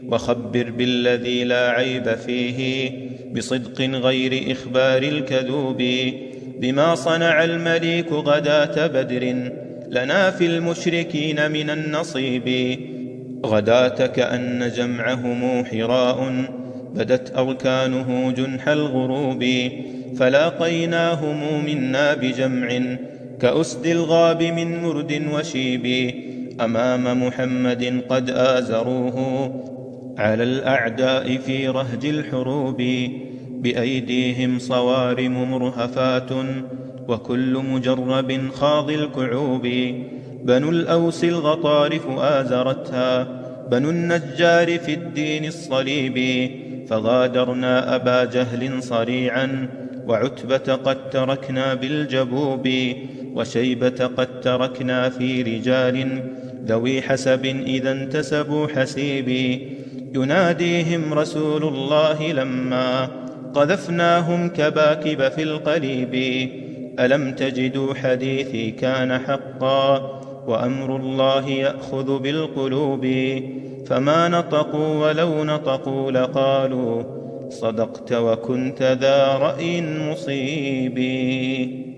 وخبر بالذي لا عيب فيه بصدق غير إخبار الكذوب، بما صنع المليك غداة بدر لنا في المشركين من النصيب. غداة كأن جمعهم حراء بدت أركانه جنح الغروب، فلاقيناهم منا بجمع كأسد الغاب من مرد وشيب. أمام محمد قد آزروه على الأعداء في رهج الحروب، بأيديهم صوارم مرهفات وكل مجرب خاض الكعوب. بنو الأوس الغطارف آزرتها بنو النجار في الدين الصليب، فغادرنا أبا جهل صريعا وعتبة قد تركنا بالجبوب، وشيبة قد تركنا في رجال ذوي حسب إذا انتسبوا حسيبي. يناديهم رسول الله لما قذفناهم كباكب في القليب، ألم تجدوا حديثي كان حقا وأمر الله يأخذ بالقلوب. فما نطقوا ولو نطقوا لقالوا صدقت وكنت ذا رأي مصيب.